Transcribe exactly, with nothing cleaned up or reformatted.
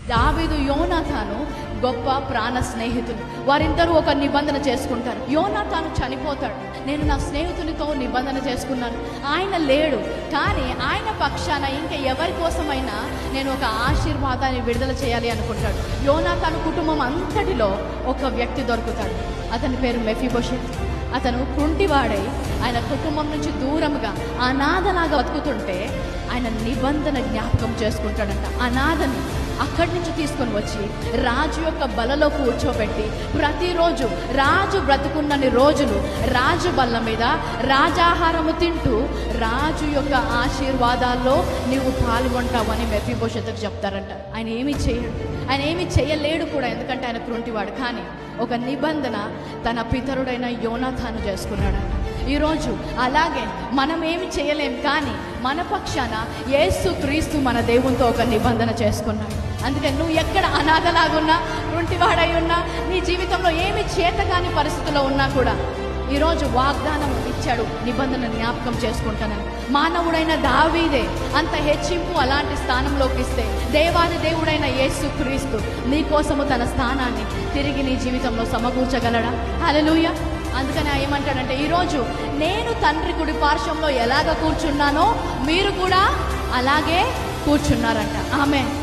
దావీదు యోనాతాను గొప్ప ప్రాణ స్నేహితులు. వారిద్దరూ ఒక నిబంధన చేసుకుంటారు. యోనాతాను చనిపోతాడు. నేను నా స్నేహితునితో నిబంధన చేసుకున్నాను, ఆయన లేడు, కానీ ఆయన పక్షాన ఇంకా ఎవరి కోసమైనా నేను ఒక ఆశీర్వాదాన్ని విడుదల చేయాలి అనుకుంటాడు. యోనాతాను కుటుంబం అంతటిలో ఒక వ్యక్తి దొరుకుతాడు. అతని పేరు మెఫీబోషెత్. అతను కుంటివాడై ఆయన కుటుంబం నుంచి దూరంగా అనాథలాగా బతుకుతుంటే ఆయన నిబంధన జ్ఞాపకం చేసుకుంటాడంట. అనాథని అక్కడి నుంచి తీసుకొని వచ్చి రాజు యొక్క బలలో కూర్చోబెట్టి ప్రతిరోజు రాజు బ్రతుకున్నన్ని రోజులు రాజు బల్ల మీద రాజాహారము తింటూ రాజు యొక్క ఆశీర్వాదాల్లో నీవు పాల్గొంటావని మెఫీబోషెతుకు చెప్తారంట. ఆయన ఏమీ చేయడు, ఆయన ఏమీ చేయలేడు కూడా, ఎందుకంటే ఆయన కుంటివాడు. కానీ ఒక నిబంధన తన పితరుడైన యోనాతాను చేసుకున్నాడు. ఈరోజు అలాగే మనం ఏమి చేయలేం, కానీ మన పక్షాన యేసు క్రీస్తు మన దేవునితో ఒక నిబంధన చేసుకున్నాడు. అందుకని నువ్వు ఎక్కడ అనాథలాగున్నా, కుంటివాడై ఉన్నా, నీ జీవితంలో ఏమి చేతగాని పరిస్థితుల్లో ఉన్నా కూడా ఈరోజు వాగ్దానం ఇచ్చాడు, నిబంధన జ్ఞాపకం చేసుకుంటానని. మానవుడైన దావీదే అంత హెచ్చింపు అలాంటి స్థానంలోకి ఇస్తే దేవాది దేవుడైన యేసు క్రీస్తు నీ కోసము తన స్థానాన్ని తిరిగి నీ జీవితంలో సమకూర్చగలడా? హల్లెలూయా. అందుకని ఏమంటాడంటే, ఈరోజు నేను తండ్రి కుడి పార్శ్వంలో ఎలాగ కూర్చున్నానో మీరు కూడా అలాగే కూర్చున్నారంట. ఆమేన్.